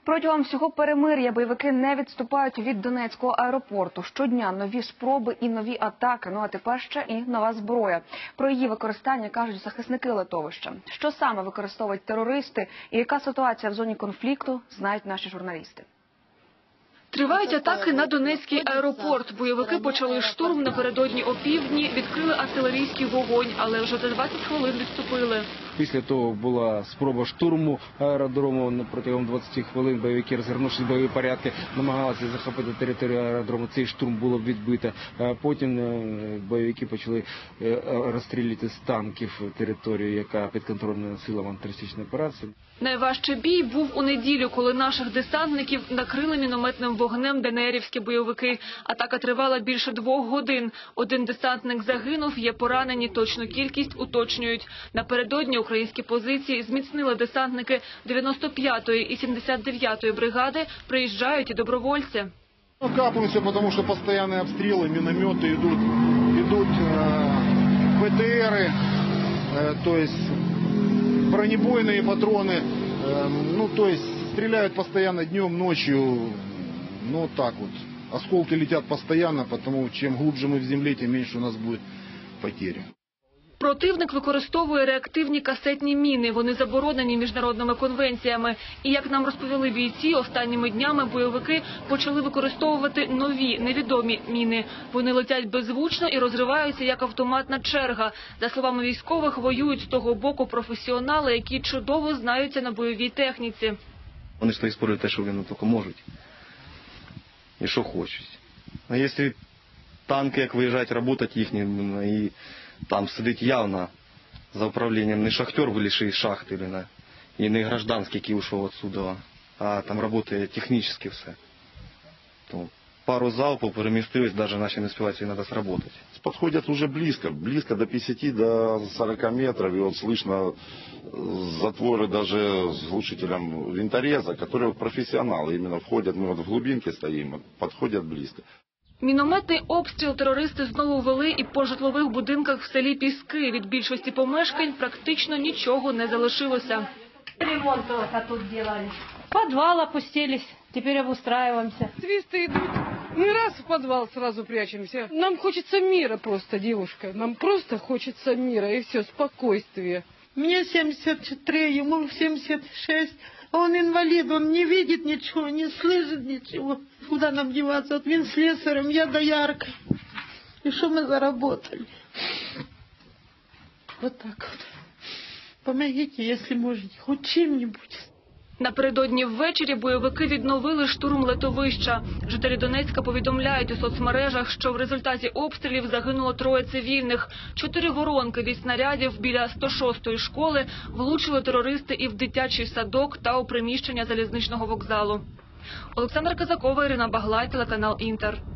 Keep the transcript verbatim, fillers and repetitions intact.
Протягом всього перемир'я бойовики не відступають від Донецького аеропорту. Щодня нові спроби і нові атаки. Ну а тепер ще і нова зброя. Про її використання кажуть захисники литовища. Що саме використовують терористи і яка ситуація в зоні конфлікту, знають наші журналісти. Тривають атаки на Донецький аеропорт. Бойовики почали штурм напередодні опівдні, відкрили артилерійський вогонь, але вже за двадцять хвилин відступили. Після того була спроба штурму аеродрому. Протягом двадцяти хвилин бойовики, розгорнувши бойові порядки, намагалися захопити територію аеродрому. Цей штурм було відбито. Потім бойовики почали розстрілювати з танків територію, яка підконтрольна силам антитерористичної операції. Найважчий бій був у неділю, коли наших десантників накрили мінометним вогнем ДНРівські бойовики. Атака тривала більше двох годин. Один десантник загинув, є поранені, точну кількість уточнюють. Напередодні українські позиції зміцнили десантники дев'яносто п'ятої і сімдесят дев'ятої бригади, приїжджають і добровольці. Капаемся, потому что постоянные обстрелы, минометы идут, идут э, БТРы, э, то есть бронебойные патроны, э, ну то есть стреляют постоянно днем, ночью, ну так вот. Осколки летят постоянно, потому чем глубже мы в земле, тем меньше у нас будет потери. Противник використовує реактивні касетні міни. Вони заборонені міжнародними конвенціями. І, як нам розповіли бійці, останніми днями бойовики почали використовувати нові, невідомі міни. Вони летять беззвучно і розриваються, як автоматна черга. За словами військових, воюють з того боку професіонали, які чудово знаються на бойовій техніці. Вони ж використовують те, що вони тільки можуть. І що хочуть. А якщо танки, як виїжджають працювати їхні, і там сидить явно за управлінням не шахтер, вилізший з шахти, і не гражданський, який ушов відсюди, а там працює технічно все. То пару залпов перемістились, навіть наші не співають, і треба сработати. Подходят уже близко, близко до пятидесяти, до сорока метров, и вот слышно затворы даже с глушителем винтореза, которые профессионалы именно входят, мы вот в глубинке стоим, подходят близко. Мінометний обстріл терористи знову вели і по житлових будинках в селі Піски. Від більшості помешкань практично нічого не залишилося. Ремонт тут делали. Подвал опустились, теперь обустраиваемся. Свисты идут. Мы раз в подвал сразу прячемся. Нам хочется мира просто, девушка. Нам просто хочется мира и все, спокойствия. Мне семьдесят три, ему семьдесят шесть. Он инвалид, он не видит ничего, не слышит ничего. Куда нам деваться? Вот он слесарем, я дояркой. И что мы заработали? Вот так вот. Помогите, если можете, хоть чем-нибудь. Напередодні ввечері бойовики відновили штурм литовища. Жителі Донецька повідомляють у соцмережах, що в результаті обстрілів загинуло троє цивільних. Чотири воронки від снарядів біля сто шостої школи влучили терористи і в дитячий садок та у приміщення залізничного вокзалу. Олександра Казакова, Ірина Баглай, телеканал Інтер.